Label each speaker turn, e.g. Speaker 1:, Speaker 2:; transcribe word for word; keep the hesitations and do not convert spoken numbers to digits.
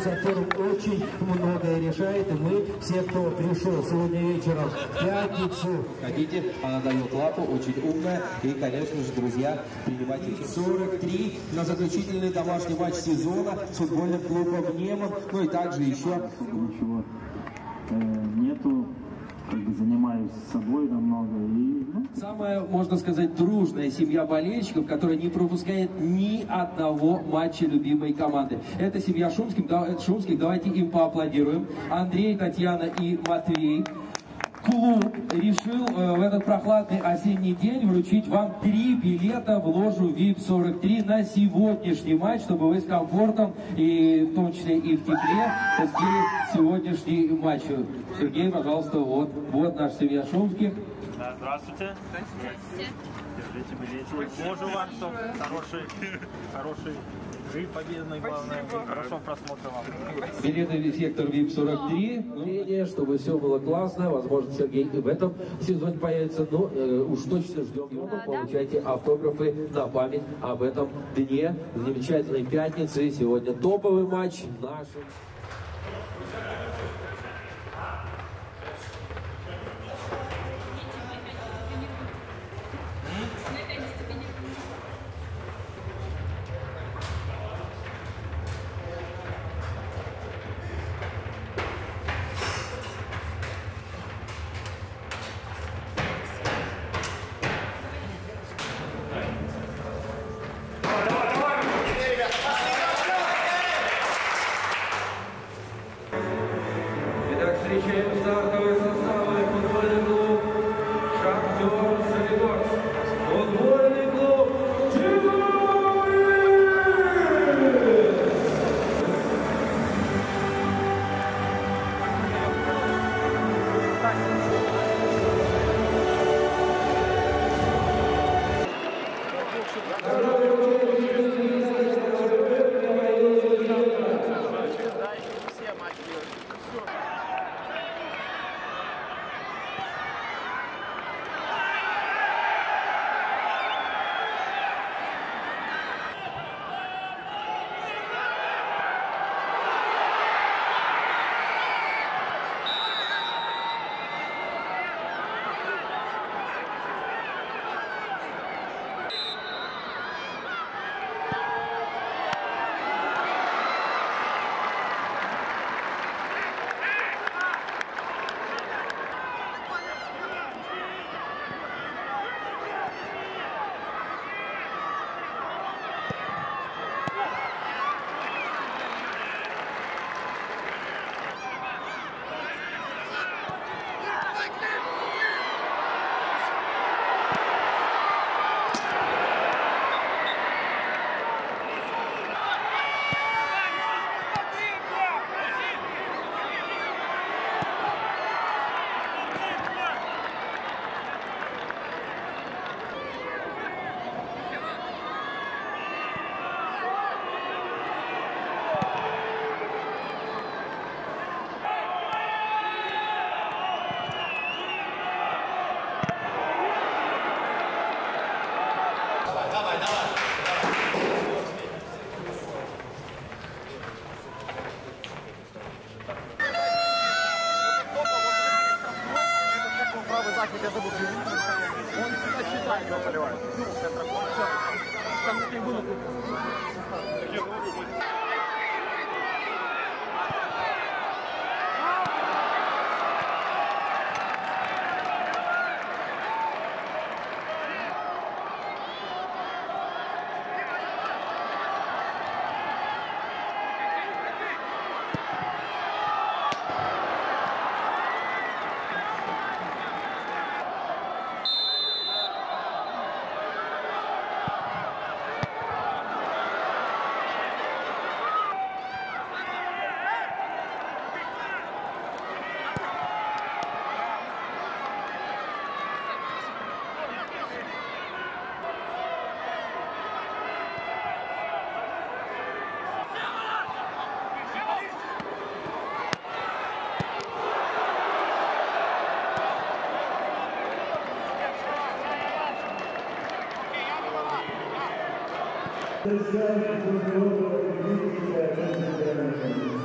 Speaker 1: соперник очень многое решает, и мы, все, кто пришел сегодня вечером в пятницу.
Speaker 2: Хотите, она дает лапу, очень умная, и, конечно же, друзья, принимайте сорок три на заключительный домашний матч сезона с футбольным клубом «Неман», ну и также еще...
Speaker 3: Ничего э, нету. Как бы занимаюсь собой намного. И, ну...
Speaker 2: Самая, можно сказать, дружная семья болельщиков, которая не пропускает ни одного матча любимой команды. Это семья Шумских. Шумских. Давайте им поаплодируем. Андрей, Татьяна и Матвей. Клуб решил э, в этот прохладный осенний день вручить вам три билета в ложу ви ай пи сорок три на сегодняшний матч, чтобы вы с комфортом, и в том числе и в тепле, посетили сегодняшний матч. Сергей, пожалуйста, вот, вот наша семья Шумских.
Speaker 4: Да, здравствуйте. Здравствуйте. Держите билетик. Ложу вам, что хороший, хороший. Вы победный, главное, хорошо просмотра вам.
Speaker 2: Билеты в сектор ви ай пи сорок три. Мнение, чтобы все было классно. Возможно, Сергей и в этом сезоне появится. Но э, уж точно ждем его. Получайте автографы на память об этом дне. Замечательной пятницы. Сегодня топовый матч наш. Встречаем стартовые составы. Футбольный клуб «Шахтер Солигорск». Футбольный клуб
Speaker 4: Я забыл, он сюда считает, его поливает. Ну, там не было.
Speaker 5: This guy is the